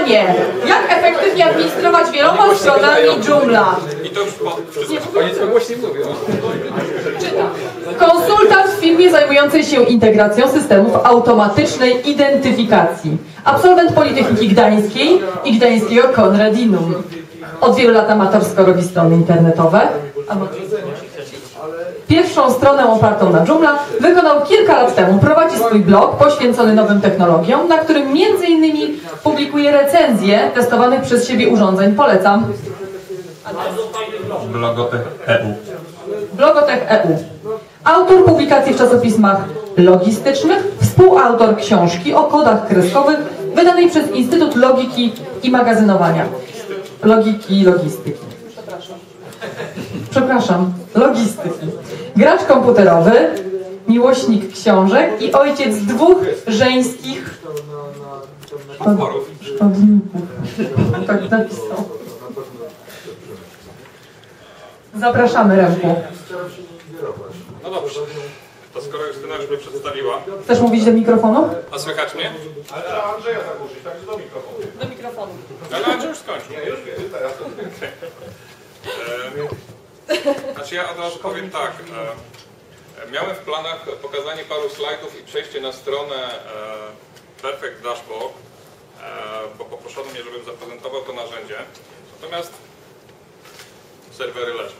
Pytanie. Jak efektywnie administrować wieloma stronami Joomla? I to już Oni to głośniej mówią. Czytam. Konsultant w firmie zajmującej się integracją systemów automatycznej identyfikacji. Absolwent Politechniki Gdańskiej i Gdańskiego Konradinum. Od wielu lat amatorsko robi strony internetowe. Pierwszą stronę opartą na Joomla wykonał kilka lat temu. Prowadzi swój blog poświęcony nowym technologiom, na którym m.in. publikuje recenzje testowanych przez siebie urządzeń. Polecam. Blogotech.eu. Blogotech.eu. Autor publikacji w czasopismach logistycznych, współautor książki o kodach kreskowych wydanej przez Instytut Logiki i Magazynowania. Logiki i Logistyki. Przepraszam, logistyki. Gracz komputerowy, miłośnik książek i ojciec dwóch żeńskich szkodników. Tak napisał. Zapraszamy, Remku. No dobrze, to skoro już Justyna już mnie przedstawiła. Chcesz mówić do mikrofonu? A słychać mnie? Ale trzeba Andrzeja zagłuszyć, także do mikrofonu. Do mikrofonu. Ale Andrzej już skończył. Nie, już wiem, teraz. Znaczy ja od razu powiem tak. Miałem w planach pokazanie paru slajdów i przejście na stronę Perfect Dashboard, bo poproszono mnie, żebym zaprezentował to narzędzie. Natomiast serwery leżą.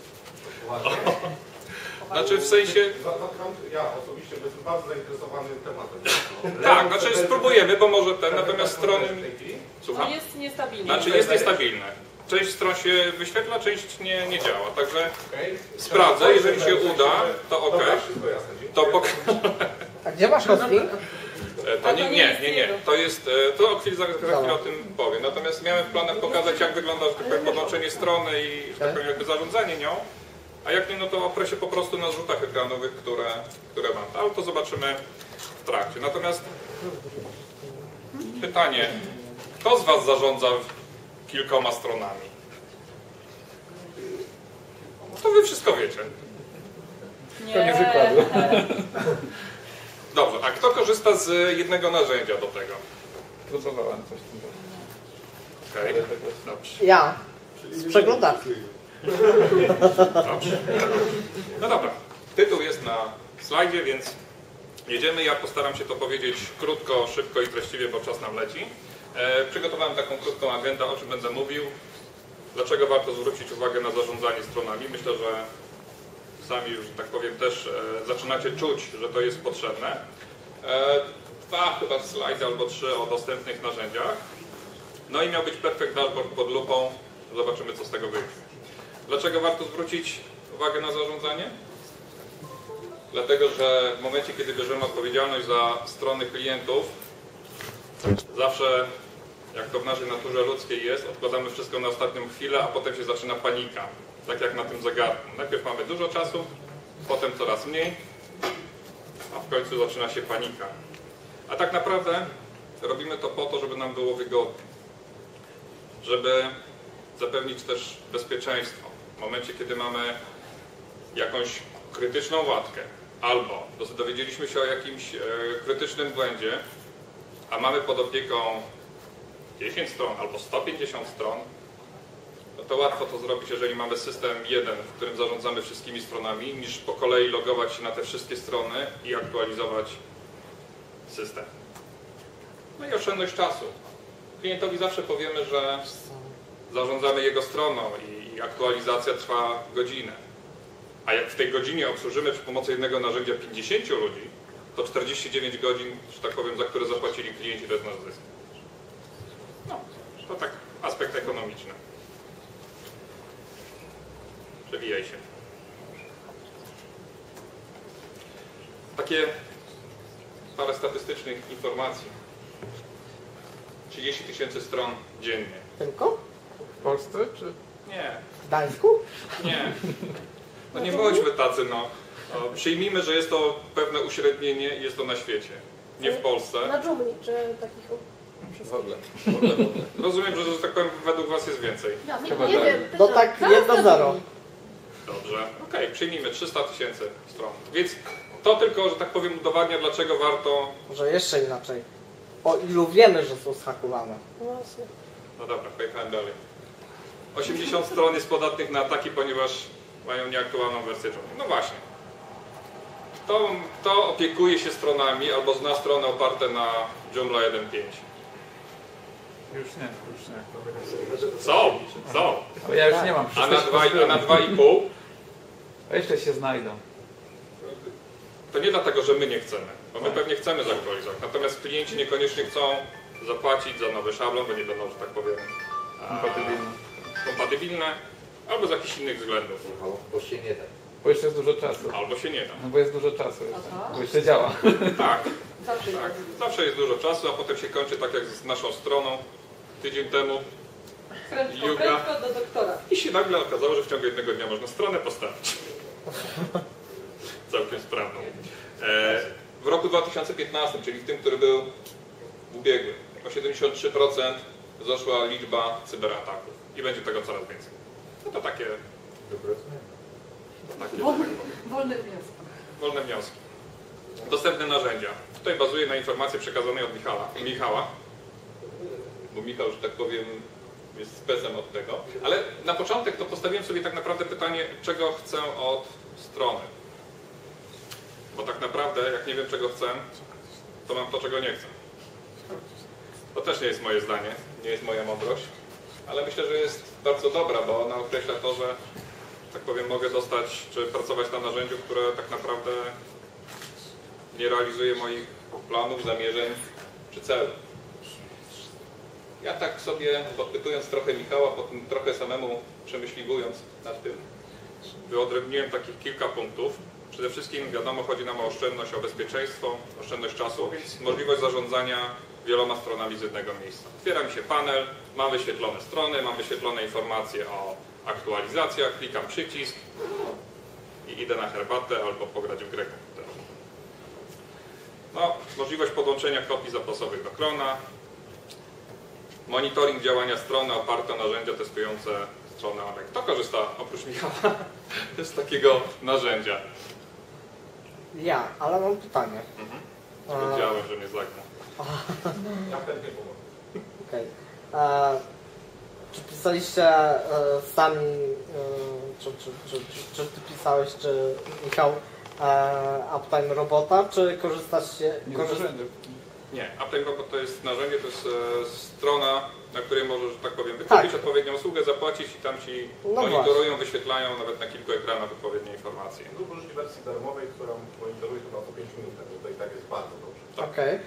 Znaczy w sensie... Ja osobiście jestem bardzo zainteresowany tematem. Tak, znaczy spróbujemy, bo może ten, natomiast strony... Słucham? Jest niestabilny. Znaczy jest niestabilne. Część stron się wyświetla, część nie działa. Także sprawdzę, jeżeli się uda, to ok. To A gdzie masz hosting? to nie. To jest, to o chwilę, za chwilę o tym powiem. Natomiast miałem w planach pokazać, jak wygląda, że tak powiem, podłączenie strony i że tak powiem, jakby zarządzanie nią. A jak nie, no to oprę się po prostu na zrzutach ekranowych, które mam. Ale to zobaczymy w trakcie. Natomiast pytanie, kto z Was zarządza kilkoma stronami? To Wy wszystko wiecie. To nie wykładu. Dobrze, a kto korzysta z jednego narzędzia do tego? Próbowałem coś tam. Okej, dobrze. Ja. Z przeglądarki. Dobrze. No dobra, tytuł jest na slajdzie, więc jedziemy. Ja postaram się to powiedzieć krótko, szybko i treściwie, bo czas nam leci. Przygotowałem taką krótką agendę, o czym będę mówił. Dlaczego warto zwrócić uwagę na zarządzanie stronami? Myślę, że sami już, tak powiem, też zaczynacie czuć, że to jest potrzebne. Dwa chyba slajdy albo trzy o dostępnych narzędziach. No i miał być Perfect Dashboard pod lupą. Zobaczymy, co z tego wyjdzie. Dlaczego warto zwrócić uwagę na zarządzanie? Dlatego, że w momencie, kiedy bierzemy odpowiedzialność za strony klientów, zawsze, jak to w naszej naturze ludzkiej jest, odkładamy wszystko na ostatnią chwilę, a potem się zaczyna panika. Tak jak na tym zegarku. Najpierw mamy dużo czasu, potem coraz mniej, a w końcu zaczyna się panika. A tak naprawdę robimy to po to, żeby nam było wygodnie. Żeby zapewnić też bezpieczeństwo. W momencie, kiedy mamy jakąś krytyczną łatkę, albo dowiedzieliśmy się o jakimś krytycznym błędzie, a mamy pod opieką 10 stron albo 150 stron, no to łatwo to zrobić, jeżeli mamy system jeden, w którym zarządzamy wszystkimi stronami, niż po kolei logować się na te wszystkie strony i aktualizować system. No i oszczędność czasu. Klientowi zawsze powiemy, że zarządzamy jego stroną i aktualizacja trwa godzinę. A jak w tej godzinie obsłużymy przy pomocy jednego narzędzia 50 ludzi, to 49 godzin, że tak powiem, za które zapłacili klienci, to jest nasz zysk. No, to tak aspekt ekonomiczny. Przewijaj się. Takie parę statystycznych informacji. 30 000 stron dziennie. Tylko? W Polsce czy? Nie, W Gdańsku? nie. No nie bądźmy tacy, no. Przyjmijmy, że jest to pewne uśrednienie i jest to na świecie. Nie w Polsce. Na dżungli, czy takich... W ogóle. Rozumiem, że tak powiem, według Was jest więcej. Ja, Chyba nie tak. wiem. No tak, 1-0. Dobrze. Okej, przyjmijmy 300 000 stron. Więc to tylko, że tak powiem, udowadnia, dlaczego warto... Może jeszcze inaczej. o ilu wiemy, że są zhakowane. No dobra, pojechałem dalej. 80 stron jest podatnych na ataki, ponieważ mają nieaktualną wersję Joomla. No właśnie. Kto opiekuje się stronami albo zna strony oparte na Joomla 1.5? Już nie. Są. Ale ja już nie mam. A na 2,5? A jeszcze się znajdą. To nie dlatego, że my nie chcemy, bo my pewnie chcemy zaktualizować. Natomiast klienci niekoniecznie chcą zapłacić za nowy szablon, bo nie będą, że tak powiem, kompatybilne, albo z jakichś innych względów. Bo się nie da. Bo jeszcze jest dużo czasu. Albo się nie da. No bo jest dużo czasu. Bo jeszcze działa. Tak, Zawsze tak. Zawsze jest dużo czasu, a potem się kończy tak jak z naszą stroną tydzień temu. prędko do doktora. I się nagle okazało, że w ciągu jednego dnia można stronę postawić. Całkiem sprawną. W roku 2015, czyli w tym, który był ubiegły, o 73% wzrosła liczba cyberataków. I będzie tego coraz więcej. No to takie... Wolny wniosek. Wolne wnioski. Dostępne narzędzia. Tutaj bazuję na informacji przekazanej od Michała. Bo Michał, że tak powiem, jest specem od tego. Ale na początek to postawiłem sobie tak naprawdę pytanie, czego chcę od strony. Bo tak naprawdę, jak nie wiem czego chcę, to mam to, czego nie chcę. To też nie jest moje zdanie, nie jest moja mądrość, ale myślę, że jest bardzo dobra, bo ona określa to, że tak powiem, mogę dostać, czy pracować na narzędziu, które tak naprawdę nie realizuje moich planów, zamierzeń czy celów. Ja tak sobie, podpytując trochę Michała, potem trochę samemu przemyśliwując nad tym, wyodrębniłem takich kilka punktów. Przede wszystkim, wiadomo, chodzi nam o oszczędność, o bezpieczeństwo, oszczędność czasu, więc możliwość zarządzania wieloma stronami z jednego miejsca. Otwiera mi się panel, mam wyświetlone strony, mam wyświetlone informacje o aktualizacjach, klikam przycisk i idę na herbatę albo pograć w grę komputerową. No, możliwość podłączenia kopii zapasowych do Chroma, monitoring działania strony oparte o narzędzia testujące stronę AMEK. Kto korzysta oprócz Michała z takiego narzędzia? Ja, ale mam pytanie. Wiedziałem, że mnie zagnę. Ja chętnie pomogę. Okej. Czy pisaliście sami, czy ty pisałeś, czy Michał, Uptime Robota, czy korzystacie... Nie, Uptime Robot to jest narzędzie, to jest strona, na której możesz, że tak powiem, wykupić odpowiednią usługę, zapłacić i tam ci monitorują, wyświetlają nawet na kilku ekranach odpowiednie informacje. Lub użyć wersji darmowej, którą monitoruje chyba po 5 minut, bo to i tak jest bardzo dobrze. Tak. Okej.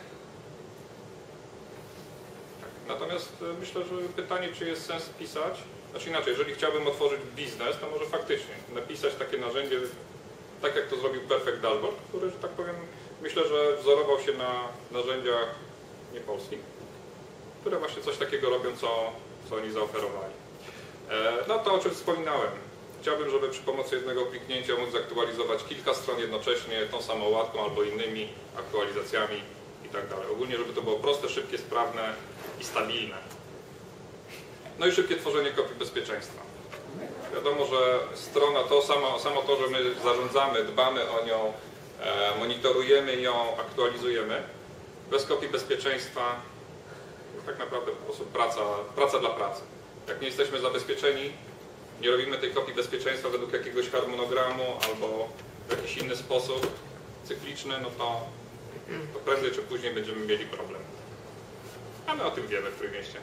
Natomiast myślę, że pytanie, czy jest sens pisać, znaczy inaczej, jeżeli chciałbym otworzyć biznes, to może faktycznie napisać takie narzędzie, tak jak to zrobił Perfect Dashboard, który, że tak powiem, myślę, że wzorował się na narzędziach niepolskich, które właśnie coś takiego robią, co oni zaoferowali. No to, o czym wspominałem. Chciałbym, żeby przy pomocy jednego kliknięcia móc zaktualizować kilka stron jednocześnie tą samą łatką albo innymi aktualizacjami i tak dalej. Ogólnie, żeby to było proste, szybkie, sprawne i stabilne. No i szybkie tworzenie kopii bezpieczeństwa. Wiadomo, że strona to samo to, że my zarządzamy, dbamy o nią, monitorujemy ją, aktualizujemy. Bez kopii bezpieczeństwa tak naprawdę po prostu praca dla pracy. Jak nie jesteśmy zabezpieczeni, nie robimy tej kopii bezpieczeństwa według jakiegoś harmonogramu albo w jakiś inny sposób cykliczny, no to prędzej czy później będziemy mieli problem. A my o tym wiemy w Trójmieście.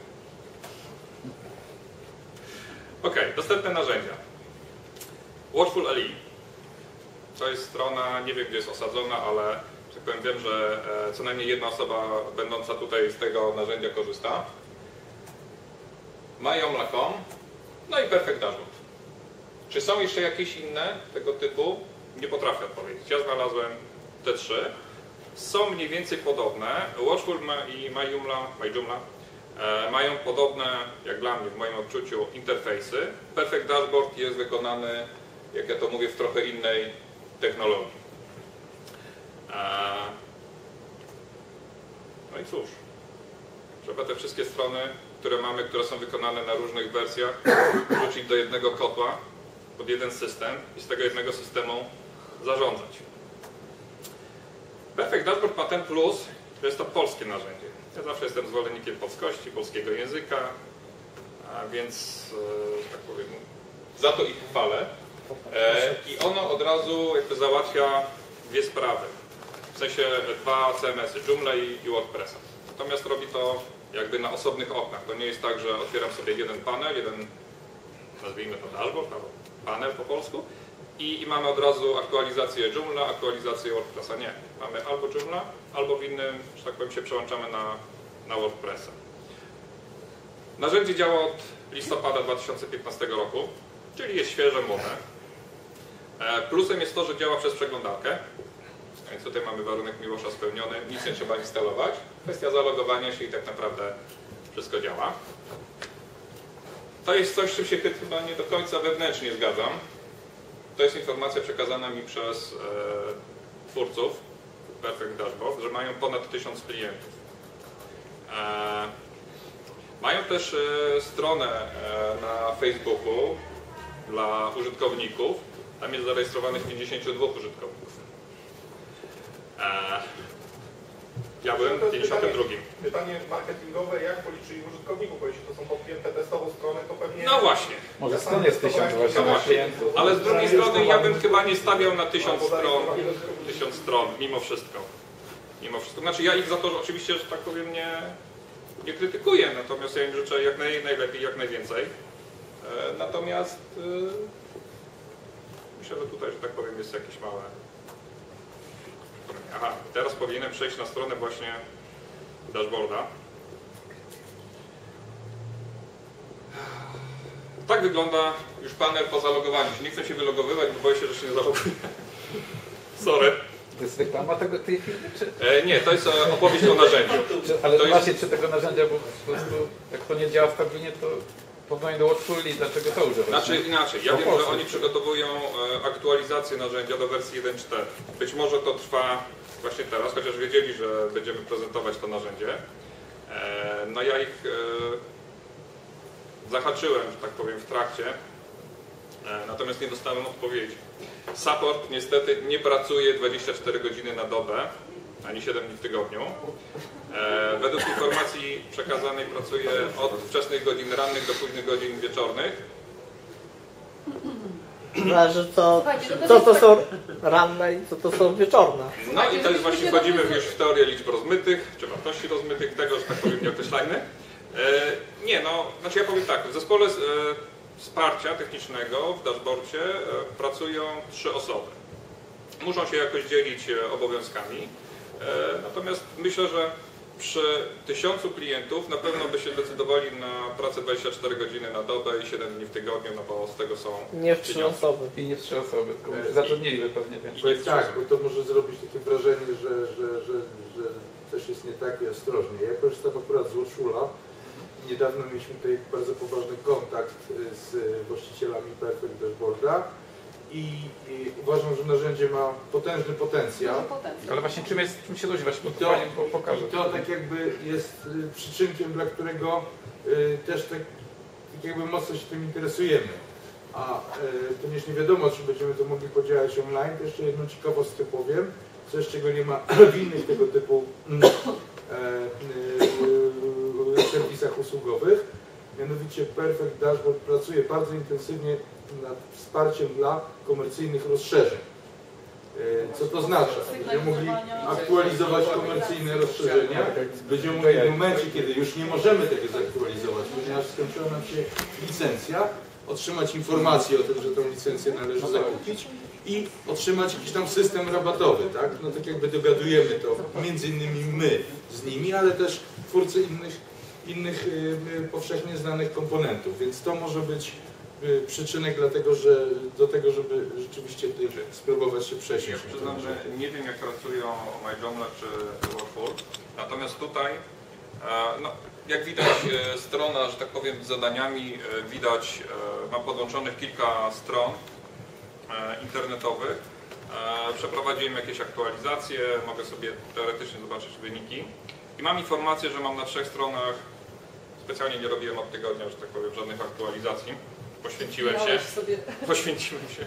Ok, dostępne narzędzia. Watchful LE. To jest strona, nie wiem gdzie jest osadzona, ale tak powiem, wiem, że co najmniej jedna osoba będąca tutaj z tego narzędzia korzysta. myjoomla.com, no i Perfect Dashboard. Czy są jeszcze jakieś inne tego typu? Nie potrafię odpowiedzieć. Ja znalazłem te trzy. Są mniej więcej podobne. Watchful i myjoomla mają podobne, jak dla mnie, w moim odczuciu, interfejsy. Perfect Dashboard jest wykonany, jak ja to mówię, w trochę innej technologii. No i cóż, trzeba te wszystkie strony, które mamy, które są wykonane na różnych wersjach, wrzucić do jednego kotła, pod jeden system i z tego jednego systemu zarządzać. Perfect Dashboard ma ten plus, to jest to polskie narzędzie. Ja zawsze jestem zwolennikiem polskości, polskiego języka, a więc, że tak powiem, za to ich chwalę. I ono od razu jakby załatwia dwie sprawy. W sensie dwa CMS-y, Joomla i WordPressa. Natomiast robi to jakby na osobnych oknach. To nie jest tak, że otwieram sobie jeden panel, nazwijmy to dashboard, albo panel po polsku i mamy od razu aktualizację Joomla, aktualizację WordPressa. Nie. Mamy albo Joomla, albo w innym, że tak powiem, się przełączamy na WordPressa. Narzędzie działa od listopada 2015 roku, czyli jest świeże, młode. Plusem jest to, że działa przez przeglądarkę. Więc tutaj mamy warunek Miłosza spełniony, nic nie trzeba instalować. Kwestia zalogowania się i tak naprawdę wszystko działa. To jest coś, z czym się chyba nie do końca wewnętrznie zgadzam. To jest informacja przekazana mi przez twórców Perfect Dashboard, że mają ponad 1000 klientów. Mają też stronę na Facebooku dla użytkowników. Tam jest zarejestrowanych 52 użytkowników. Ja byłem 52. Pytanie marketingowe, jak policzyli użytkowników, bo jeśli to są podpięte testowo strony, to pewnie... No właśnie. Może stron jest 1000 właśnie na klientów. Ale z drugiej strony ja bym chyba nie stawiał na 1000 stron, mimo wszystko. Znaczy ja ich za to oczywiście, że tak powiem, nie krytykuję, natomiast ja im życzę jak najlepiej, jak najwięcej. Natomiast myślę, że tutaj, że tak powiem, jest jakieś małe... Aha, teraz powinienem przejść na stronę właśnie dashboarda. Tak wygląda już panel po zalogowaniu się. Nie chcę się wylogowywać, bo boję się, że się nie zaloguję. Sorry. To jest reklama tej firmy, czy? Nie, to jest opowieść o narzędziu. Ale To właśnie czy tego narzędzia, bo po prostu jak to nie działa w Tablinie, to porównanie do Watchfully, dlaczego to używać? Znaczy inaczej, ja wiem, że oni przygotowują aktualizację narzędzia do wersji 1.4. Być może to trwa właśnie teraz, chociaż wiedzieli, że będziemy prezentować to narzędzie. No ja ich zahaczyłem, że tak powiem, w trakcie, natomiast nie dostałem odpowiedzi. Support niestety nie pracuje 24 godziny na dobę, ani 7 dni w tygodniu. Według informacji przekazanej pracuje od wczesnych godzin rannych do późnych godzin wieczornych. Zależy co to są ranne i co to są wieczorne. No i to jest właśnie, wchodzimy już w teorię liczb rozmytych, czy wartości rozmytych, tego, że tak powiem, nie określajmy. Nie, no, znaczy ja powiem tak, w zespole wsparcia technicznego w dashboardzie pracują 3 osoby. Muszą się jakoś dzielić obowiązkami, natomiast myślę, że przy 1000 klientów na pewno by się decydowali na pracę 24 godziny na dobę i 7 dni w tygodniu, no bo z tego są Nie w 3 osoby. I nie w 3 osoby, tylko zatrudniliby pewnie więcej. Tak, bo to może zrobić takie wrażenie, że coś jest nie tak i ostrożnie. Ja korzystam akurat z Watchfula. Niedawno mieliśmy tutaj bardzo poważny kontakt z właścicielami Perfect Dashboarda i uważam, że narzędzie ma potężny potencjał. Ale właśnie czym się różni? Właśnie pokażę. I to tak jakby jest przyczynkiem, dla którego też tak jakby mocno się tym interesujemy. A ponieważ nie wiadomo, czy będziemy to mogli podziałać online, to jeszcze jedną ciekawostkę powiem, coś czego nie ma w innych tego typu serwisach usługowych. Mianowicie Perfect Dashboard pracuje bardzo intensywnie nad wsparciem dla komercyjnych rozszerzeń. Co to oznacza? Będziemy mogli aktualizować komercyjne rozszerzenia. Będziemy mogli w momencie, kiedy już nie możemy tego zaktualizować, ponieważ skończyła nam się licencja, otrzymać informację o tym, że tą licencję należy zakupić i otrzymać jakiś tam system rabatowy, tak? No tak jakby dogadujemy to między innymi my z nimi, ale też twórcy innych powszechnie znanych komponentów, więc to może być przyczynek do tego, żeby rzeczywiście spróbować się przesiąść. Ja przyznam, że nie wiem, jak pracują MyJoomla czy Watchful, natomiast tutaj, no, jak widać, strona, że tak powiem, z zadaniami, widać, mam podłączonych kilka stron internetowych. Przeprowadziłem jakieś aktualizacje, mogę sobie teoretycznie zobaczyć wyniki i mam informację, że mam na 3 stronach, specjalnie nie robiłem od tygodnia, że tak powiem, żadnych aktualizacji. Poświęciłem się.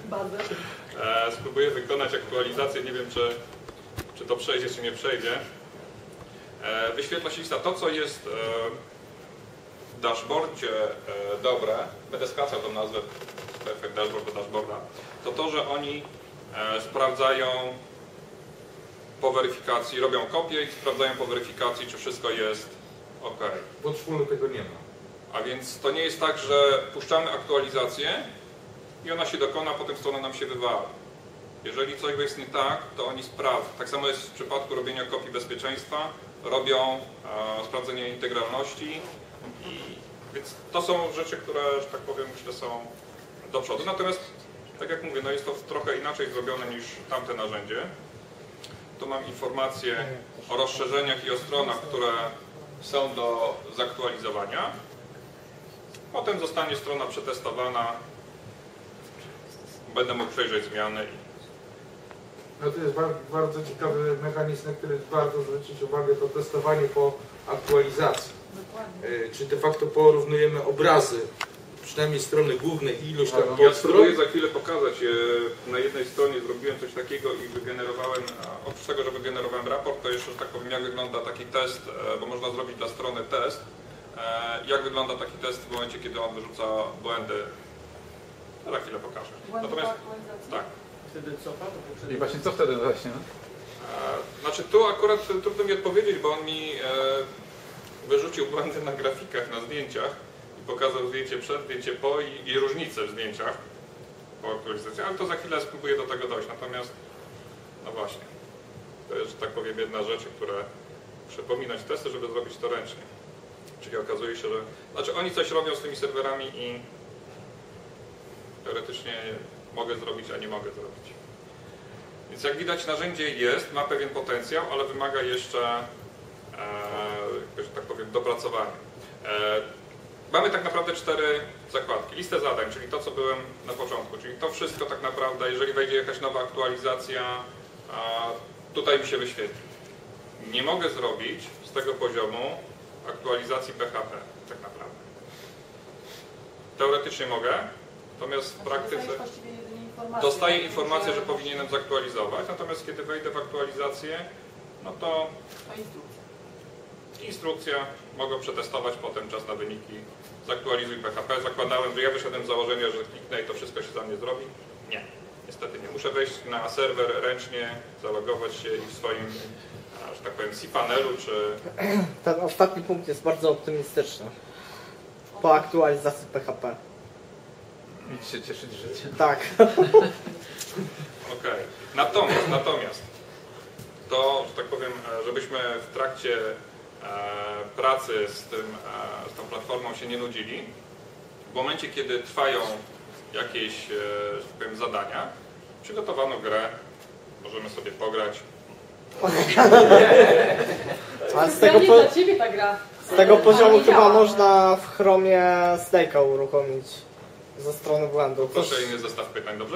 Spróbuję wykonać aktualizację, nie wiem czy to przejdzie, czy nie przejdzie. wyświetla się lista. To, co jest w dashboardzie dobre, będę skracał tą nazwę Perfect Dashboard do dashboarda, to, że oni sprawdzają po weryfikacji, robią kopię i sprawdzają po weryfikacji, czy wszystko jest OK. W Watchfulu tego nie ma. A więc to nie jest tak, że puszczamy aktualizację i ona się dokona, potem strona nam się wywala. Jeżeli coś jest nie tak, to oni sprawdzą. Tak samo jest w przypadku robienia kopii bezpieczeństwa, robią sprawdzenie integralności. Więc to są rzeczy, które, że tak powiem, myślę, są do przodu. Natomiast, tak jak mówię, no jest to trochę inaczej zrobione niż tamte narzędzie. Tu mam informacje o rozszerzeniach i o stronach, które są do zaktualizowania. Potem zostanie strona przetestowana, będę mógł przejrzeć zmiany. No to jest bardzo ciekawy mechanizm, na który warto zwrócić uwagę, to testowanie po aktualizacji. Czyli de facto porównujemy obrazy, przynajmniej strony głównej i ilość tam Ja podstron. spróbuję za chwilę pokazać. Na jednej stronie zrobiłem coś takiego i wygenerowałem, oprócz tego, że wygenerowałem raport, to jeszcze, że tak powiem, jak wygląda taki test, bo można zrobić dla strony test, jak wygląda taki test w momencie, kiedy on wyrzuca błędy. Za chwilę pokażę. Natomiast, tak. Wtedy cofa? I właśnie co wtedy właśnie? No? Znaczy tu akurat trudno mi odpowiedzieć, bo on mi wyrzucił błędy na grafikach, na zdjęciach i pokazał zdjęcie przed, zdjęcie po i różnice w zdjęciach po aktualizacji, ale to za chwilę spróbuję do tego dojść. Natomiast, no właśnie, to jest, że tak powiem, jedna rzecz, która muszę pominąć testy, żeby zrobić to ręcznie. Czyli okazuje się, że... Znaczy oni coś robią z tymi serwerami i teoretycznie mogę zrobić, a nie mogę zrobić. Więc jak widać, narzędzie jest, ma pewien potencjał, ale wymaga jeszcze, że tak powiem, dopracowania. Mamy tak naprawdę 4 zakładki. Listę zadań, czyli to, co byłem na początku, czyli to wszystko tak naprawdę, jeżeli wejdzie jakaś nowa aktualizacja, tutaj mi się wyświetli. Nie mogę zrobić z tego poziomu aktualizacji PHP, tak naprawdę. Teoretycznie mogę, natomiast w praktyce dostaję informację, że powinienem zaktualizować, natomiast kiedy wejdę w aktualizację, no to instrukcja, mogę przetestować potem czas na wyniki, zaktualizuj PHP. Zakładałem, że ja wyszedłem z założenia, że kliknę i to wszystko się za mnie zrobi. Nie, niestety nie. Muszę wejść na serwer ręcznie, zalogować się i w swoim, że tak powiem, cPanelu czy... Ten ostatni punkt jest bardzo optymistyczny. Po aktualizacji PHP. Idź się cieszyć życiem. Tak. Okej. Natomiast to, że tak powiem, żebyśmy w trakcie pracy z tą platformą się nie nudzili, w momencie, kiedy trwają jakieś, że tak powiem, zadania, przygotowano grę, możemy sobie pograć. Ale z Ja tego, nie dla Ciebie ta gra. z tego poziomu Nie chyba działa. można w Chromie Snake'a uruchomić ze strony błędu. Proszę inny zestaw pytań, dobrze?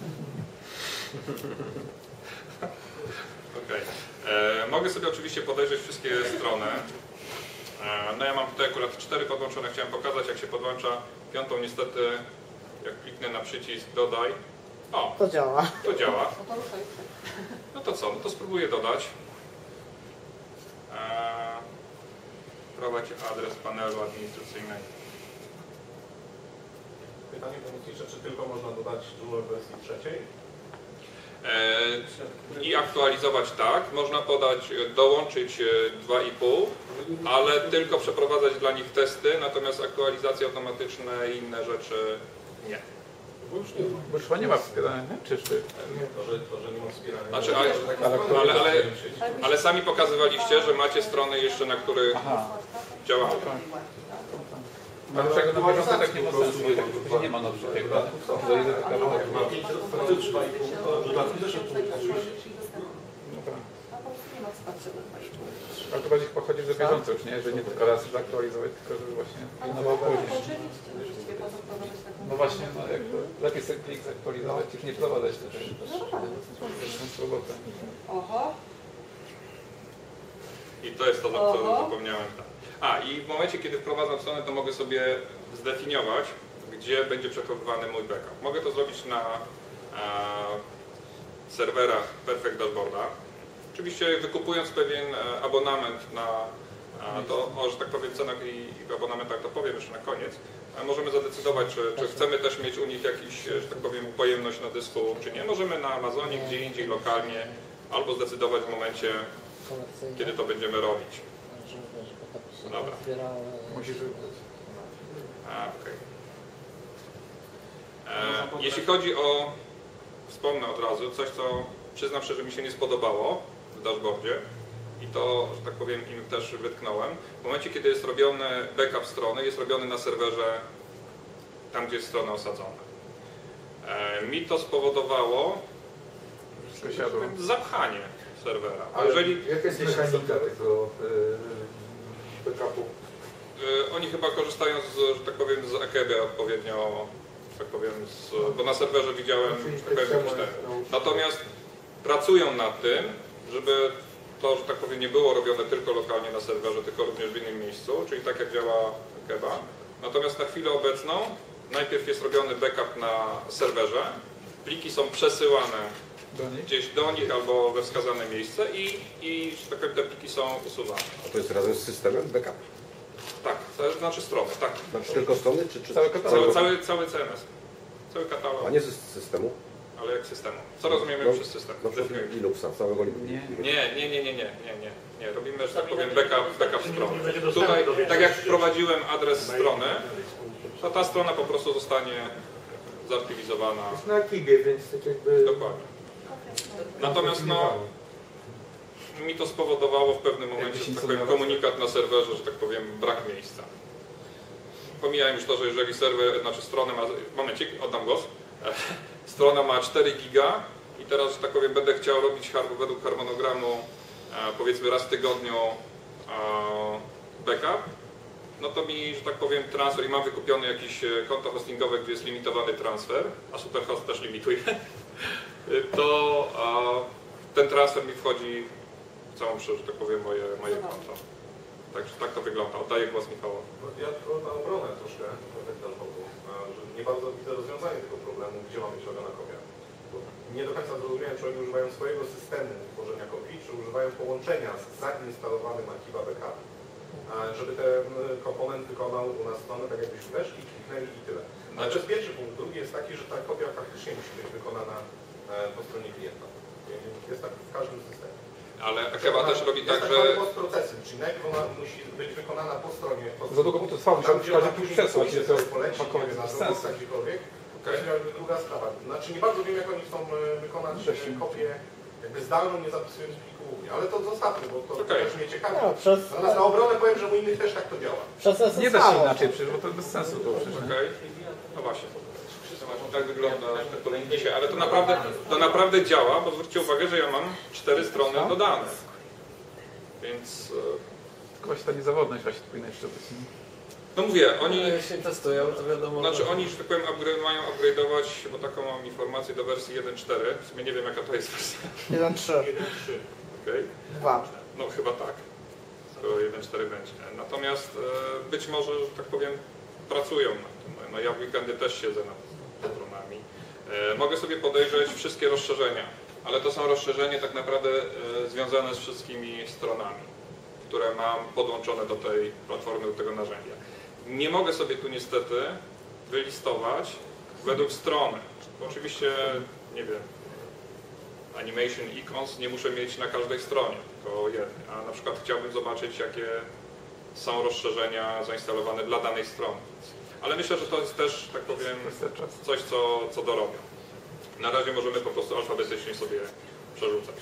Okej. Mogę sobie oczywiście podejrzeć wszystkie strony. No ja mam tutaj akurat 4 podłączone, chciałem pokazać, jak się podłącza 5. Niestety, jak kliknę na przycisk dodaj, o, To działa. to działa. No to co, no to spróbuję dodać. Prowadź adres panelu administracyjnego. Pytanie pomocnicze, czy tylko można dodać dużo w wersji trzeciej? I aktualizować tak, można podać, dołączyć 2,5, ale tylko przeprowadzać dla nich testy, natomiast aktualizacje automatyczne i inne rzeczy nie. Bo już nie ma. Bo już chyba nie ma wspierania, nie? Czy? To, że nie ma wspierania. Znaczy, ale, ale sami pokazywaliście, że macie strony jeszcze, na których Aha. działają. Ale czego na bieżąco tak nie ma sensu, bo nie ma nowych jakby. To ile taka jak ma 5 razy 3,5, to dodatki też Ale to bardziej pochodzi do bieżąco już, nie? Że nie tylko raz zaktualizować, tylko żeby właśnie pilnował później. No właśnie, no jakby lepiej sobie plik zaktualizować, już nie wprowadzać tutaj. Zresztą robotę. Oho. I to jest to, co zapomniałem. I w momencie, kiedy wprowadzam stronę, to mogę sobie zdefiniować, gdzie będzie przechowywany mój backup. Mogę to zrobić na serwerach Perfect Dashboarda. Oczywiście wykupując pewien abonament na to, że tak powiem, cenach i abonamentach to powiem jeszcze na koniec, możemy zadecydować, czy chcemy też mieć u nich jakiś, że tak powiem, pojemność na dysku, czy nie. Możemy na Amazonie, gdzie indziej, lokalnie, albo zdecydować w momencie, kiedy to będziemy robić. Dobra. Musisz Okay. Jeśli chodzi o, wspomnę od razu, coś, co przyznam szczerze, mi się nie spodobało w dashboardzie i to, że tak powiem, im też wytknąłem. W momencie, kiedy jest robiony backup strony, jest robiony na serwerze tam, gdzie jest strona osadzona. Mi to spowodowało zapchanie serwera. Ale jeżeli jaka jest mechanika tego backupu? Oni chyba korzystają z, że tak powiem, z Akebia odpowiednio, że tak powiem, bo na serwerze widziałem, że tak powiem, 4. Natomiast pracują nad tym, żeby to, że tak powiem, nie było robione tylko lokalnie na serwerze, tylko również w innym miejscu, czyli tak jak działa Akeba. Natomiast na chwilę obecną najpierw jest robiony backup na serwerze, pliki są przesyłane gdzieś do nich albo we wskazane miejsce i że tak powiem, te pliki są usuwane. A to jest razem z systemem backup? Tak, to znaczy strony, tak. Znaczy tylko strony, czy cały CMS. Cały katalog. A nie z systemu? Ale jak systemu? Co rozumiemy przez system? Na przykład Linuxa, całego Linuxa. Nie. Robimy, że tak powiem, backup strony. Tutaj, tak jak wprowadziłem adres strony, to ta strona po prostu zostanie zarchiwizowana. Jest na Kibie, więc tak jakby... Dokładnie. Natomiast no, mi to spowodowało w pewnym momencie, że tak powiem, komunikat na serwerze, że tak powiem, brak miejsca. Pomijałem już to, że jeżeli serwer, znaczy stronę ma, momencik, oddam głos, strona ma 4 giga i teraz, że tak powiem, będę chciał robić według harmonogramu, powiedzmy raz w tygodniu backup, no to mi, że tak powiem, transfer i mam wykupione jakieś konto hostingowe, gdzie jest limitowany transfer, a Superhost też limituje, to ten transfer mi wchodzi w całą, że tak powiem, moje konto. Także tak to wygląda. Oddaję głos Michałowi. Ja tylko na obronę troszkę dashboardu, że nie bardzo widzę rozwiązanie tego problemu, gdzie ma być robiona kopia. Bo nie do końca zrozumiałem, czy oni używają swojego systemu tworzenia kopii, czy używają połączenia z zainstalowanym Akiba Backup, żeby ten komponent wykonał u nas stronę, tak jakbyśmy weszli, kliknęli i tyle. Ale to jest pierwszy punkt. Drugi jest taki, że ta kopia faktycznie musi być wykonana po stronie klienta. Jest tak w każdym systemie. Ale Akeba też robi tak, że... Jest postprocesy, czyli najpierw ona musi być wykonana po stronie. Za długo to trwało, musiał każdy pójść przesłać, to to poleci, pakować na bez drodze, sensu. gdziekolwiek. To jest druga sprawa. Znaczy nie bardzo wiem, jak oni chcą wykonać kopię jakby zdalną, nie zapisując pliku głównie, ale to zostawmy, bo to też mnie ciekawi. No, Natomiast na obronę powiem, że u innych też tak to działa. Przez SSH. Nie da się inaczej przecież, bo to bez sensu to przecież. Okej. No właśnie. Tak wygląda dzisiaj, ale to naprawdę działa, bo zwróćcie uwagę, że ja mam 4 strony dodane. Więc... Kogoś ta niezawodność właśnie powinna jeszcze być. No mówię, oni... Jak się testują, to wiadomo... Znaczy oni, że tak powiem, mają upgrade'ować, bo taką mam informację, do wersji 1.4. W sumie nie wiem, jaka to jest wersja. 1.3. Okej. 2. No chyba tak. Skoro 1.4 będzie. Natomiast być może, że tak powiem, pracują nad tym. No ja w weekendy też siedzę nad stronami. Mogę sobie podejrzeć wszystkie rozszerzenia, ale to są rozszerzenia tak naprawdę związane z wszystkimi stronami, które mam podłączone do tej platformy, do tego narzędzia. Nie mogę sobie tu niestety wylistować według strony. Bo oczywiście, nie wiem, Animation Icons nie muszę mieć na każdej stronie, tylko jednej. A na przykład chciałbym zobaczyć, jakie są rozszerzenia zainstalowane dla danej strony. Ale myślę, że to jest też, tak powiem, coś, co dorobią. Na razie możemy po prostu alfabetycznie sobie przerzucać.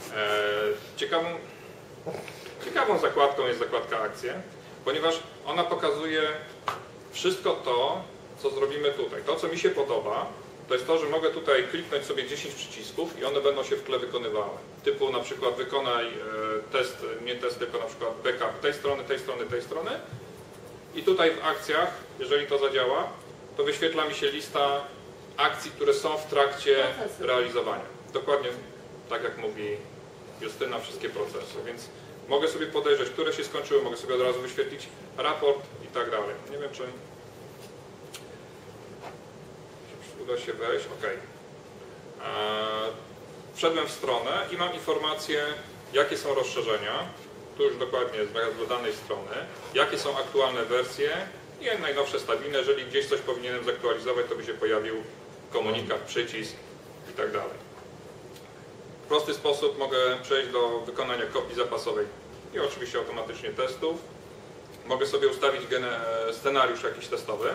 Ciekawą zakładką jest zakładka akcje, ponieważ ona pokazuje wszystko to, co zrobimy tutaj. To, co mi się podoba, to jest to, że mogę tutaj kliknąć sobie 10 przycisków i one będą się w tle wykonywały. Typu na przykład wykonaj test, nie test, tylko na przykład backup tej strony, tej strony, tej strony. I tutaj w akcjach, jeżeli to zadziała, to wyświetla mi się lista akcji, które są w trakcie realizowania. Dokładnie tak jak mówi Justyna, wszystkie procesy. Więc mogę sobie podejrzeć, które się skończyły, mogę sobie od razu wyświetlić raport i tak dalej. Nie wiem, czy uda się wejść. OK. Wszedłem w stronę i mam informację, jakie są rozszerzenia, tu już dokładnie jest do danej strony, jakie są aktualne wersje i najnowsze stabilne. Jeżeli gdzieś coś powinienem zaktualizować, to by się pojawił komunikat, przycisk i tak dalej. W prosty sposób mogę przejść do wykonania kopii zapasowej i oczywiście automatycznie testów. Mogę sobie ustawić scenariusz jakiś testowy.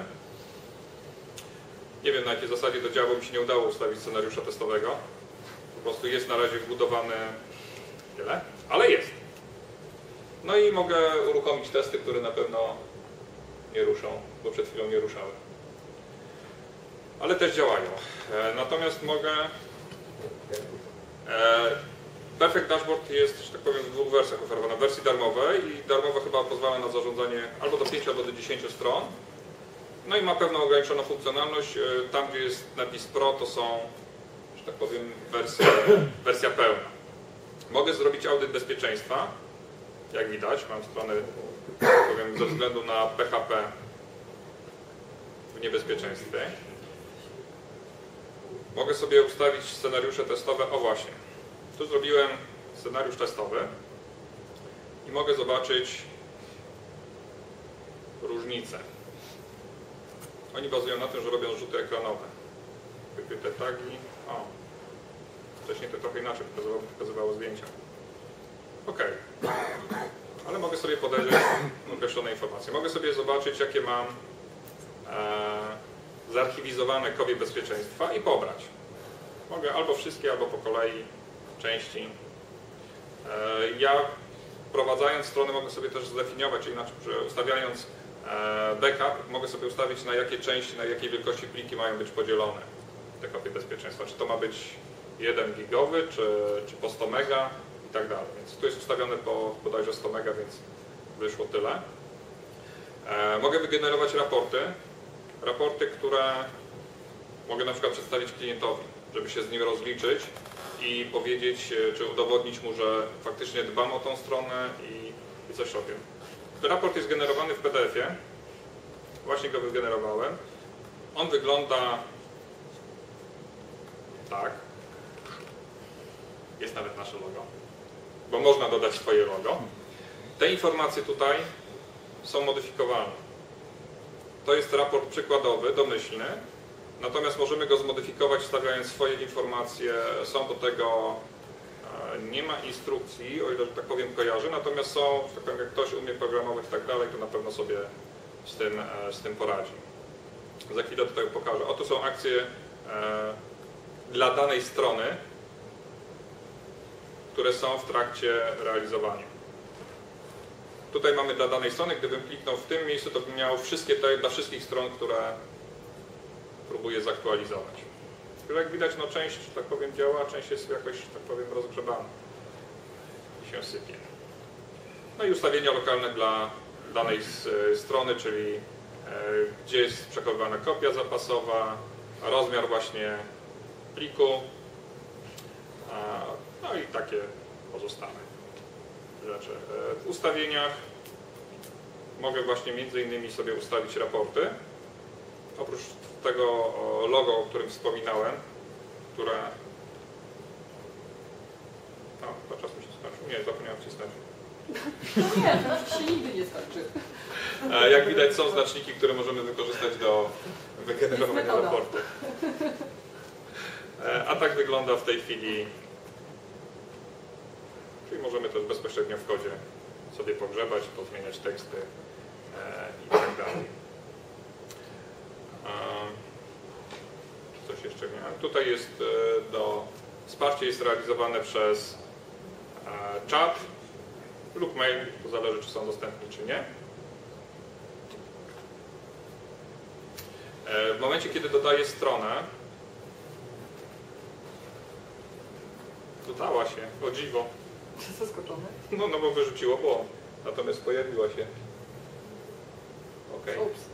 Nie wiem, na jakiej zasadzie to działa, bo mi się nie udało ustawić scenariusza testowego. Po prostu jest na razie wbudowany tyle, ale jest. No i mogę uruchomić testy, które na pewno nie ruszą, bo przed chwilą nie ruszały. Ale też działają. Natomiast mogę... Perfect Dashboard jest, że tak powiem, w dwóch wersjach oferowana. W wersji darmowej i darmowa chyba pozwala na zarządzanie albo do 5, albo do 10 stron. No i ma pewną ograniczoną funkcjonalność. Tam, gdzie jest napis Pro, to są, że tak powiem, wersja pełna. Mogę zrobić audyt bezpieczeństwa. Jak widać, mam stronę, tak powiem, ze względu na PHP w niebezpieczeństwie. Mogę sobie ustawić scenariusze testowe. O właśnie, tu zrobiłem scenariusz testowy i mogę zobaczyć różnice. Oni bazują na tym, że robią rzuty ekranowe. Wykryte tagi. O, wcześniej to trochę inaczej pokazywało zdjęcia. OK. Ale mogę sobie podejrzeć określone informacje. Mogę sobie zobaczyć, jakie mam zarchiwizowane kopie bezpieczeństwa i pobrać. Mogę albo wszystkie, albo po kolei części. Ja wprowadzając stronę mogę sobie też zdefiniować, czyli inaczej ustawiając backup, mogę sobie ustawić, na jakie części, na jakiej wielkości pliki mają być podzielone te kopie bezpieczeństwa. Czy to ma być 1 gigowy, czy po 100 mega i tak dalej. Więc tu jest ustawione po bodajże 100 mega, więc wyszło tyle. Mogę wygenerować raporty, które mogę na przykład przedstawić klientowi, żeby się z nim rozliczyć i powiedzieć, czy udowodnić mu, że faktycznie dbam o tą stronę i coś robię. Raport jest generowany w PDF-ie. Właśnie go wygenerowałem. On wygląda tak. Jest nawet nasze logo, bo można dodać swoje logo. Te informacje tutaj są modyfikowalne. To jest raport przykładowy, domyślny, natomiast możemy go zmodyfikować, wstawiając swoje informacje. Są do tego, nie ma instrukcji, o ile, że tak powiem, kojarzy, natomiast są, że tak powiem, jak ktoś umie programować i tak dalej, to na pewno sobie z tym poradzi. Za chwilę tutaj pokażę. Oto są akcje dla danej strony, które są w trakcie realizowania. Tutaj mamy dla danej strony, gdybym kliknął w tym miejscu, to bym miał wszystkie te dla wszystkich stron, które próbuję zaktualizować. Jak widać, no część, że tak powiem, działa, a część jest jakoś, tak powiem, rozgrzebana i się sypie. No i ustawienia lokalne dla danej strony, czyli gdzie jest przechowywana kopia zapasowa, rozmiar właśnie pliku, no i takie pozostałe rzeczy. W ustawieniach mogę właśnie między innymi sobie ustawić raporty. Oprócz tego logo, o którym wspominałem, które... No, czas mi się skończył. Nie, zapomniałem wcisnąć. No nie, to się nigdy nie skończy. Jak widać, są znaczniki, które możemy wykorzystać do wygenerowania raportu. A tak wygląda w tej chwili. Czyli możemy też bezpośrednio w kodzie sobie pogrzebać, pozmieniać teksty i tak dalej. Coś jeszcze miałem. Tutaj jest wsparcie jest realizowane przez czat lub mail, to zależy, czy są dostępni, czy nie. W momencie, kiedy dodaję stronę, dodała się, o dziwo. Zaskoczony? No bo wyrzuciło błąd, natomiast pojawiła się. OK. Ups.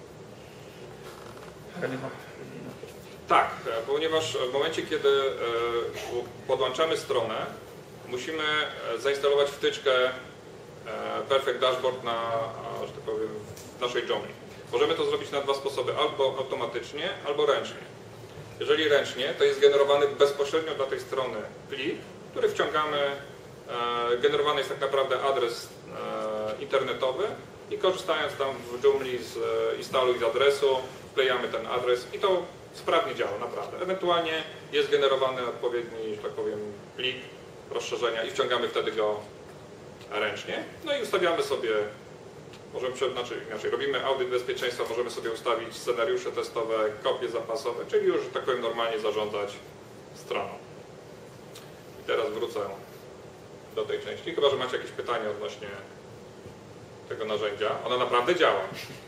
Tak, ponieważ w momencie, kiedy podłączamy stronę, musimy zainstalować wtyczkę Perfect Dashboard że tak powiem, w naszej Joomla. Możemy to zrobić na dwa sposoby, albo automatycznie, albo ręcznie. Jeżeli ręcznie, to jest generowany bezpośrednio dla tej strony plik, który wciągamy generowany jest tak naprawdę adres internetowy i korzystając tam w Joomla z instaluj z adresu, wklejamy ten adres i to sprawnie działa, naprawdę. Ewentualnie jest generowany odpowiedni, że tak powiem, plik rozszerzenia i wciągamy wtedy go ręcznie. No i ustawiamy sobie, możemy, inaczej, robimy audyt bezpieczeństwa, możemy sobie ustawić scenariusze testowe, kopie zapasowe, czyli już, że tak powiem, normalnie zarządzać stroną. I teraz wrócę do tej części, chyba że macie jakieś pytania odnośnie tego narzędzia. Ono naprawdę działa.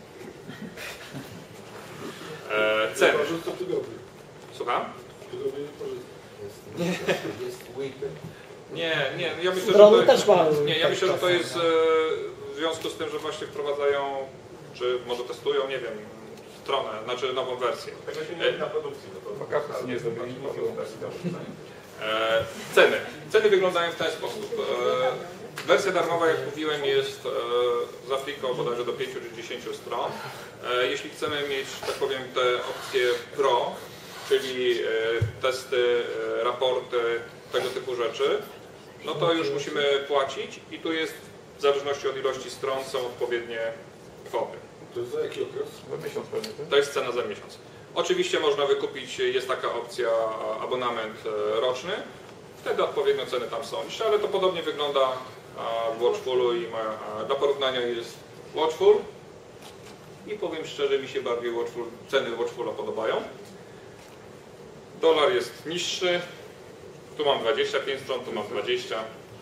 Ceny. Słucham? Jest weekend. Nie, ja myślę, Drony że to, też mają. nie, ja myślę, że to jest w związku z tym, że właśnie wprowadzają, czy może testują, nie wiem, stronę, znaczy nową wersję. Tego się nie robi na produkcji, no to Wakacje nie zrobili. Ceny. Ceny wyglądają w ten sposób. Wersja darmowa, jak mówiłem, jest z Afriką bodajże do 5 czy 10 stron. Jeśli chcemy mieć, tak powiem, te opcje Pro, czyli testy, raporty, tego typu rzeczy, no to już musimy płacić i tu jest, w zależności od ilości stron, są odpowiednie kwoty. To jest za jaki okres? Za miesiąc pewnie, tak? To jest cena za miesiąc. Oczywiście można wykupić, jest taka opcja abonament roczny, wtedy odpowiednio ceny tam są niższe, ale to podobnie wygląda w Watchfulu i dla porównania jest Watchful i powiem szczerze, mi się bardziej ceny Watchfula podobają. Dolar jest niższy, tu mam 25 stron, tu mam 20.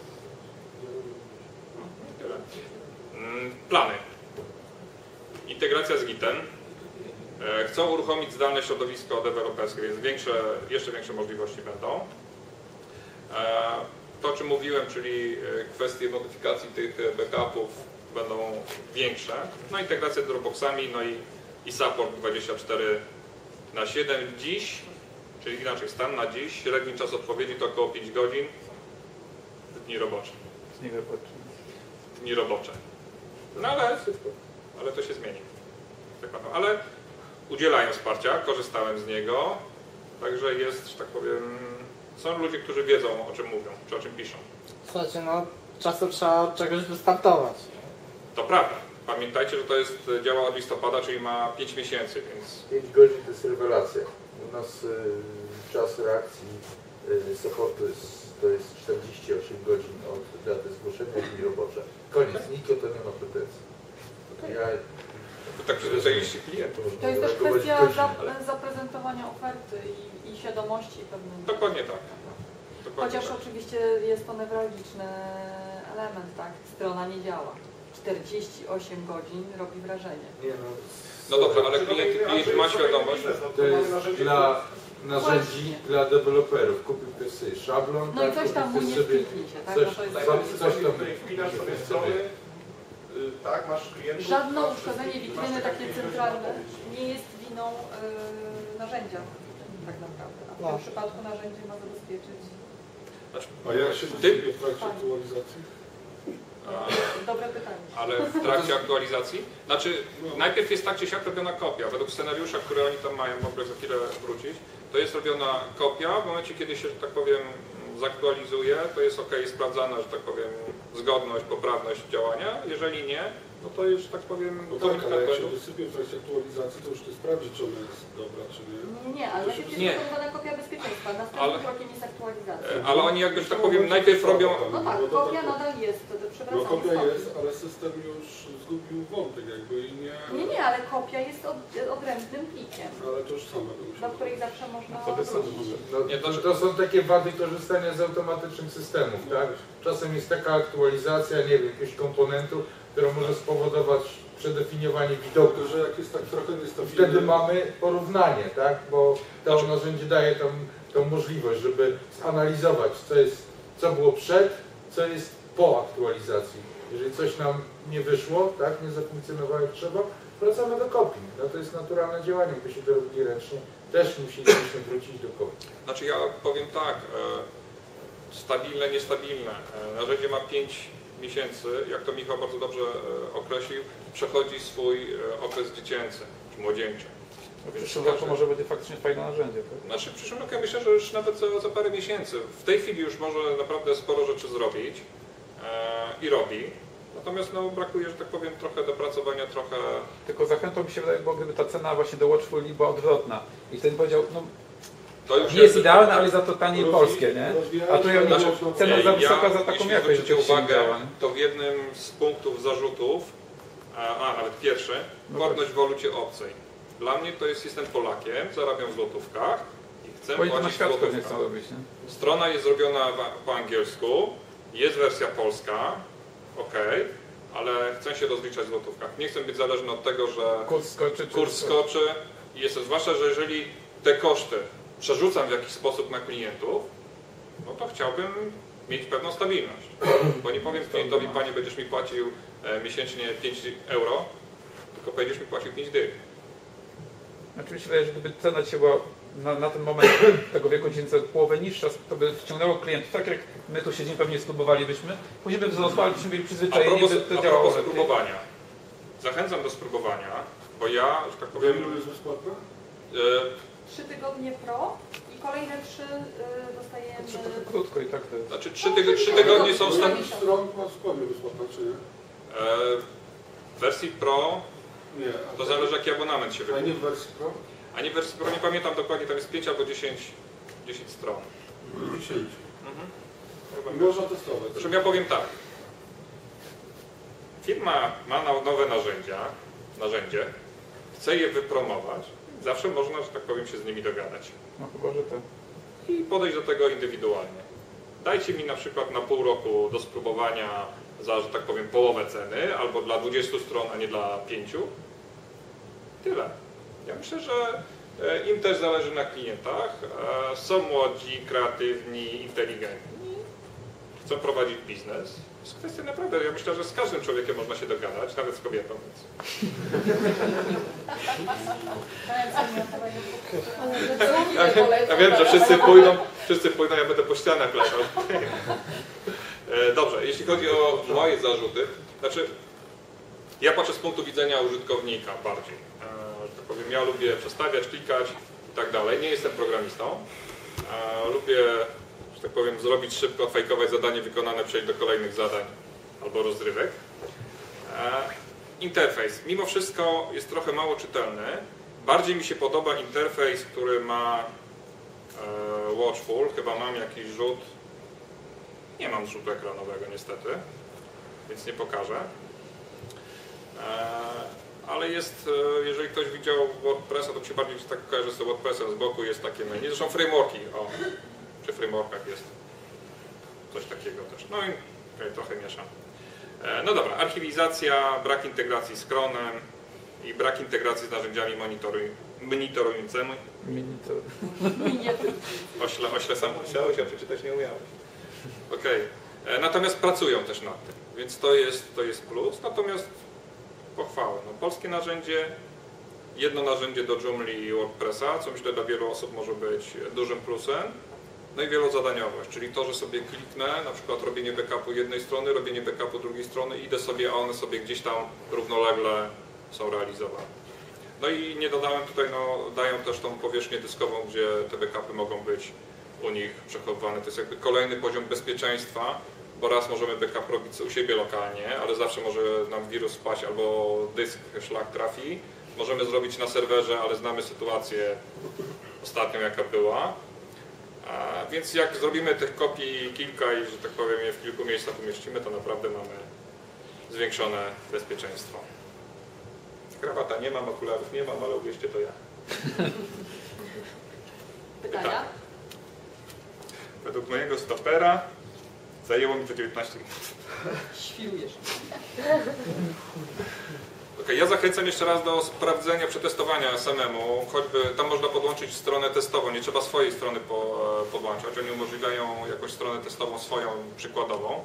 Tyle. Plany. Integracja z Gitem. Chcą uruchomić zdalne środowisko deweloperskie, więc jeszcze większe możliwości będą. To, o czym mówiłem, czyli kwestie modyfikacji tych backupów będą większe. No integracja z Dropboxami, no i support 24/7 dziś, czyli inaczej stan na dziś, średni czas odpowiedzi to około 5 godzin w dni robocze. Dni robocze. No ale to się zmieni. Ale udzielają wsparcia, korzystałem z niego, także jest, że tak powiem, są ludzie, którzy wiedzą, o czym mówią, czy o czym piszą. Słuchajcie, no czasem trzeba od czegoś wystartować. To prawda. Pamiętajcie, że to działa od listopada, czyli ma 5 miesięcy, więc... 5 godzin to jest rewelacja. U nas czas reakcji supportu to jest 48 godzin od daty zgłoszenia i dni robocze. Koniec, nikt o to nie ma pretensji. Tak przyzwyczailiście klientów. To jest też kwestia zaprezentowania oferty i świadomości pewnej. Dokładnie tak. Dokładnie Chociaż tak. oczywiście jest to newralgiczny element, tak? Strona nie działa. 48 godzin robi wrażenie. Nie, No dobra, ale klient ma świadomość. To jest dla narzędzi, dla deweloperów. Kupił ktoś sobie szablon. No i coś tam mu nie wkliknie się, tak? No to jest Coś tam wpinasz sobie strony, tak, masz klientów. Żadne uszkodzenie witryny takie centralne nie jest winą narzędzia, tak naprawdę. A w tym przypadku narzędzie ma zabezpieczyć. A jak się dzieje w trakcie aktualizacji? Dobre pytanie. Ale w trakcie aktualizacji? Znaczy, najpierw jest tak czy siak robiona kopia. Według scenariusza, który oni tam mają, mogę za chwilę wrócić, to jest robiona kopia. W momencie, kiedy się, że tak powiem, zaktualizuje, to jest OK, sprawdzana, że tak powiem, zgodność, poprawność działania. Jeżeli nie, no to już, tak powiem, no tak, ale jak się wysypie w trakcie aktualizacji, to już ty sprawdzić, czy ona jest dobra, czy nie. Nie, ale najpierw jest wykonana kopia bezpieczeństwa, następnym krokiem jest aktualizacja. Ale oni jakby, że tak powiem, najpierw robią... No tak, kopia nadal jest, wtedy No przewracamy kopia stopy. jest, ale system już zgubił wątek jakby i nie... Nie, ale kopia jest odrębnym plikiem, Ale to już samego do której zawsze można wrócić. To są takie wady korzystania z automatycznych systemów, tak? Czasem jest taka aktualizacja, nie wiem, jakiegoś komponentu, która może spowodować przedefiniowanie widoku. Tylko, że jak jest tak trochę niestabilny... Wtedy mamy porównanie, tak? Bo to narzędzie daje tą możliwość, żeby zanalizować, co było przed, co jest po aktualizacji. Jeżeli coś nam nie wyszło, tak? Nie zafunkcjonowało jak trzeba, wracamy do kopii. No to jest naturalne działanie, by się to robili ręcznie. Też musieliśmy wrócić do kopii. Znaczy ja powiem tak, stabilne, niestabilne. Narzędzie ma 5 miesięcy, jak to Michał bardzo dobrze określił, przechodzi swój okres dziecięcy czy młodzieńczy. W przyszłym roku może będzie faktycznie fajne narzędzie, tak? Znaczy w przyszłym roku ja myślę, że już nawet za parę miesięcy. W tej chwili już może naprawdę sporo rzeczy zrobić i robi. Natomiast no, brakuje, że tak powiem, trochę dopracowania, trochę... Tylko zachętą mi się wydaje, bo gdyby ta cena właśnie do Watchful była odwrotna i wtedy powiedział, no To już nie jest idealne, ale za to taniej polskie, nie? A tu ja Znaczy, cena za wysoka za taką jeśli jakość, zwrócicie że uwagę, działa, nie? to w jednym z punktów zarzutów, nawet pierwszy, płatność w walucie obcej. Dla mnie to jest, jestem Polakiem, zarabiam w złotówkach i chcę Bo i to na płacić w świadku nie złotówkach. chcą robić, nie? Strona jest zrobiona po angielsku, jest wersja polska, ok, ale chcę się rozliczać w złotówkach. Nie chcę być zależny od tego, że kurs skoczy i jest, zwłaszcza, że jeżeli te koszty przerzucam w jakiś sposób na klientów, no to chciałbym mieć pewną stabilność. Bo nie powiem klientowi, panie, będziesz mi płacił miesięcznie 5 euro, tylko będziesz mi płacił 5 dych. Znaczy mi się wydaje, że gdyby cena dzisiaj była na ten moment tego wieku dziecięcego połowę niższa, to by wciągnęło klientów. Tak jak my tu siedzimy, pewnie spróbowalibyśmy. Później by wzrosła, ale byśmy byli przyzwyczajeni, by to działało lepiej. Spróbowania. Zachęcam do spróbowania, bo ja, że tak powiem... Wiem, jest bezpłatna? 3 tygodnie pro i kolejne 3 dostajemy... To krótko i tak to jest. Znaczy 3 tygodnie są Część stron ma zupełnie bezpłatna, czy nie? w wersji Pro Nie. to zależy jaki abonament się A wykupi. nie w wersji Pro? A nie w wersji Pro, nie pamiętam dokładnie, tam jest 5 albo 10 stron. 10. Mhm. I można testować. Zresztą ja powiem tak. Firma ma nowe narzędzie, chce je wypromować, zawsze można, że tak powiem, się z nimi dogadać. No chyba, że to... I podejść do tego indywidualnie. Dajcie mi na przykład na pół roku do spróbowania za, że tak powiem, połowę ceny, albo dla 20 stron, a nie dla 5. Tyle. Ja myślę, że im też zależy na klientach. Są młodzi, kreatywni, inteligentni. Chcą prowadzić biznes. To jest kwestia naprawdę, ja myślę, że z każdym człowiekiem można się dogadać, nawet z kobietą. Więc... Ja wiem, że wszyscy pójdą, ja będę po ścianach leżał. Dobrze, jeśli chodzi o moje zarzuty, znaczy ja patrzę z punktu widzenia użytkownika bardziej. Tak powiem, ja lubię przestawiać, klikać i tak dalej. Nie jestem programistą. Lubię, że tak powiem, zrobić szybko, fejkować zadanie wykonane, przejść do kolejnych zadań albo rozrywek. Interfejs. Mimo wszystko jest trochę mało czytelny. Bardziej mi się podoba interfejs, który ma Watchful. Chyba mam jakiś rzut. Nie mam rzutu ekranowego niestety, więc nie pokażę. Ale jest, jeżeli ktoś widział WordPressa, to mi się bardziej tak kojarzy z WordPressem, z boku jest takie menu. Zresztą frameworki, o, przy frameworkach jest coś takiego też. No i okay, trochę mieszam. No dobra, archiwizacja, brak integracji z Chronem i brak integracji z narzędziami monitorującymi. Ośle sam musiałeś, a przeczytać nie umiałeś. Okej. Natomiast pracują też nad tym, więc to jest plus. Natomiast pochwała. No, polskie narzędzie, jedno narzędzie do Joomla i WordPressa, co myślę dla wielu osób może być dużym plusem. No i wielozadaniowość, czyli to, że sobie kliknę, na przykład robienie backupu jednej strony, robienie backupu drugiej strony, idę sobie, a one sobie gdzieś tam równolegle są realizowane. No i nie dodałem tutaj, no, dają też tą powierzchnię dyskową, gdzie te backupy mogą być u nich przechowywane. To jest jakby kolejny poziom bezpieczeństwa, bo raz możemy backup robić u siebie lokalnie, ale zawsze może nam wirus wpaść albo dysk szlak trafi. Możemy zrobić na serwerze, ale znamy sytuację ostatnią, jaka była. Więc jak zrobimy tych kopii kilka i, że tak powiem, je w kilku miejscach umieścimy, to naprawdę mamy zwiększone bezpieczeństwo. Krawata nie mam, okularów nie mam, ale uwierzcie, to ja. Pytania? Według mojego stopera zajęło mi to 19 minut. Świrujesz. Okay, ja zachęcam jeszcze raz do sprawdzenia, przetestowania samemu, choćby tam można podłączyć stronę testową, nie trzeba swojej strony podłączać, oni umożliwiają jakąś stronę testową swoją, przykładową,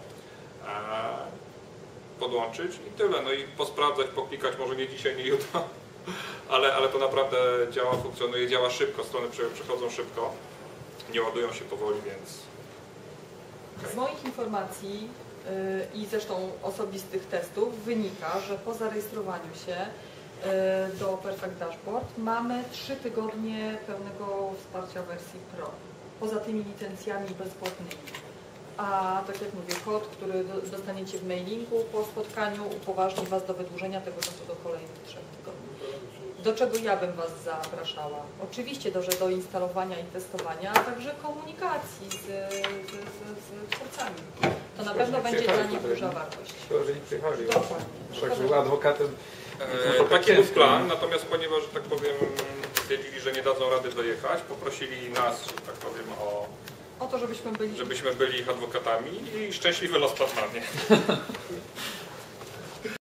podłączyć i tyle, no i posprawdzać, poklikać, może nie dzisiaj, nie jutro, ale to naprawdę działa, funkcjonuje, działa szybko, strony przechodzą szybko, nie ładują się powoli, więc... Z moich informacji i zresztą osobistych testów wynika, że po zarejestrowaniu się do Perfect Dashboard. Mamy 3 tygodnie pełnego wsparcia wersji Pro. Poza tymi licencjami bezpłatnymi. A tak jak mówię, kod, który dostaniecie w mailingu po spotkaniu, upoważni Was do wydłużenia tego czasu do kolejnych 3 tygodni. Do czego ja bym Was zapraszała? Oczywiście do instalowania i testowania, a także komunikacji z twórcami. To na pewno będzie dla nich duża wartość. Szkoda, że nie przyjechali. Dokładnie. Tak, był adwokatem. Taki był plan, natomiast ponieważ, że tak powiem, stwierdzili, że nie dadzą rady dojechać, poprosili nas, że tak powiem, o to, żebyśmy byli ich adwokatami i szczęśliwy los padł na mnie.